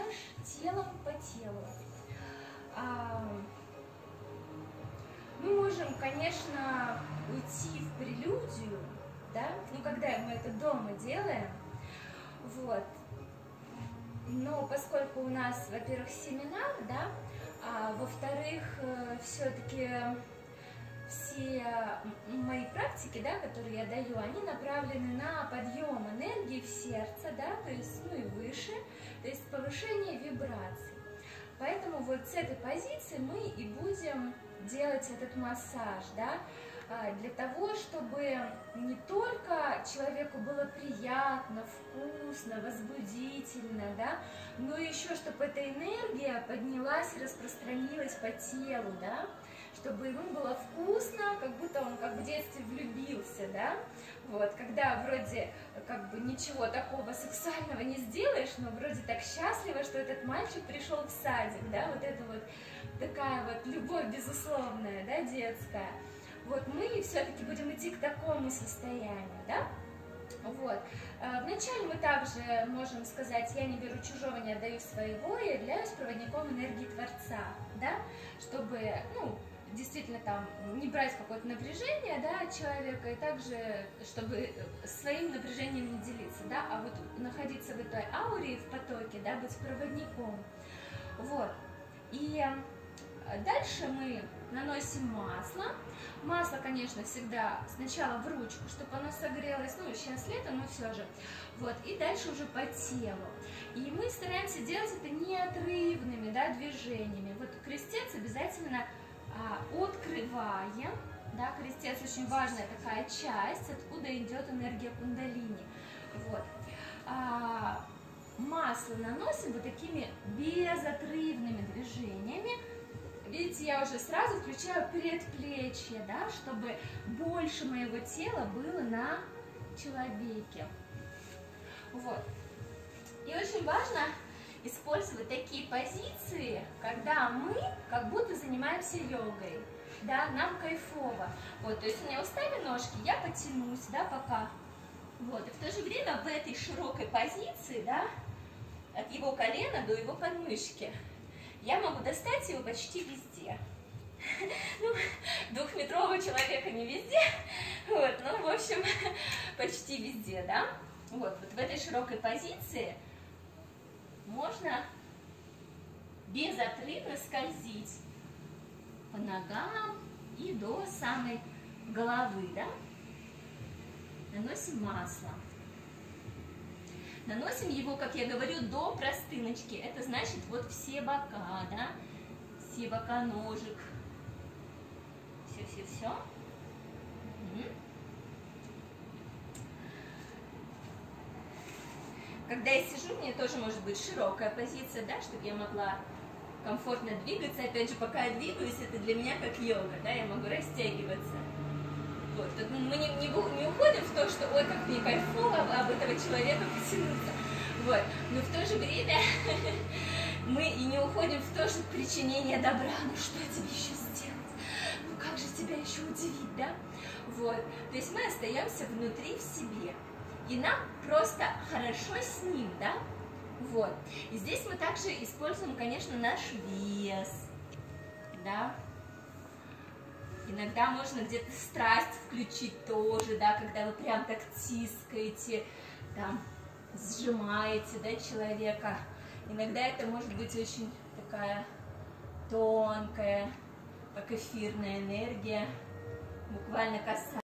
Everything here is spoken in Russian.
массаж телом по телу. Мы можем, конечно, уйти в прелюдию, да, ну, когда мы это дома делаем, вот, но поскольку у нас, во-первых, семинар, да, а во-вторых, все-таки все мои практики, да, которые я даю, они направлены на подъем энергии в сердце, да, то есть, ну, и выше, то есть повышение вибраций. Поэтому вот с этой позиции мы и будем делать этот массаж, да, для того, чтобы не только человеку было приятно, вкусно, возбудительно, да, но еще, чтобы эта энергия поднялась и распространилась по телу, да, чтобы ему было вкусно, как будто он как в детстве влюбился, да, вот, когда вроде как бы ничего такого сексуального не сделаешь, но вроде так счастливо, что этот мальчик пришел в садик, да, вот это вот такая вот любовь безусловная, да, детская. Вот мы все-таки будем идти к такому состоянию, да. Вот. Вначале мы также можем сказать: я не беру чужого, не отдаю своего, я являюсь проводником энергии Творца, да, чтобы, ну, действительно там не брать какое-то напряжение, да, от человека, и также, чтобы своим напряжением не делиться, да, а вот находиться в этой ауре, в потоке, да, быть проводником. Вот. И дальше мы наносим масло. Масло, конечно, всегда сначала в ручку, чтобы оно согрелось, ну, сейчас лето, но все же. Вот, и дальше уже по телу. И мы стараемся делать это неотрывными, да, движениями. Вот крестец обязательно открываем, да, крестец очень важная такая часть, откуда идет энергия кундалини. Вот. Масло наносим вот такими безотрывными движениями. Видите, я уже сразу включаю предплечье, да, чтобы больше моего тела было на человеке. Вот. И очень важно использовать такие позиции, когда мы как будто занимаемся йогой, да, нам кайфово. Вот, то есть у меня устали ножки, я потянусь, да, пока. Вот, и в то же время в этой широкой позиции, да, от его колена до его подмышки, я могу достать его почти везде. Ну, двухметрового человека не везде, вот, но, в общем, почти везде, да. Вот, вот в этой широкой позиции можно безотрывно скользить по ногам и до самой головы, да. Наносим масло. Наносим его, как я говорю, до простыночки. Это значит вот все бока, да, все бока ножек. Все. Когда я сижу, мне тоже может быть широкая позиция, да, чтобы я могла комфортно двигаться. Опять же, пока я двигаюсь, это для меня как йога, да, я могу растягиваться. Вот. Тут мы не уходим в то, что ой, как мне кайфово об этого человека потянуться. Вот. Но в то же время мы и не уходим в то, что причинение добра. Ну что тебе еще сделать? Ну как же тебя еще удивить, да? Вот. То есть мы остаемся внутри в себе. И нам просто хорошо с ним, да? Вот. И здесь мы также используем, конечно, наш вес, да? Иногда можно где-то страсть включить тоже, да, когда вы прям так тискаете, там, сжимаете, да, человека. Иногда это может быть очень такая тонкая, как эфирная энергия, буквально касается.